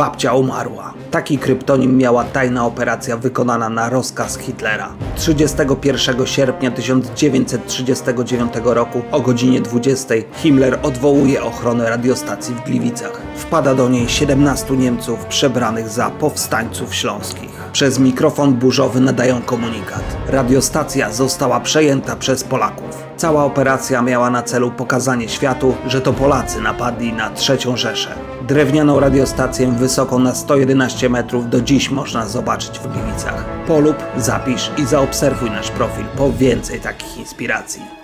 babcia umarła. Taki kryptonim miała tajna operacja wykonana na rozkaz Hitlera. 31 sierpnia 1939 roku o godzinie 20 Himmler odwołuje ochronę radiostacji w Gliwicach. Wpada do niej 17 Niemców przebranych za powstańców śląskich. Przez mikrofon burzowy nadają komunikat. Radiostacja została przejęta przez Polaków. Cała operacja miała na celu pokazanie światu, że to Polacy napadli na III Rzeszę. Drewnianą radiostację wysoką na 111 metrów do dziś można zobaczyć w Gliwicach. Polub, zapisz i zaobserwuj nasz profil po więcej takich inspiracji.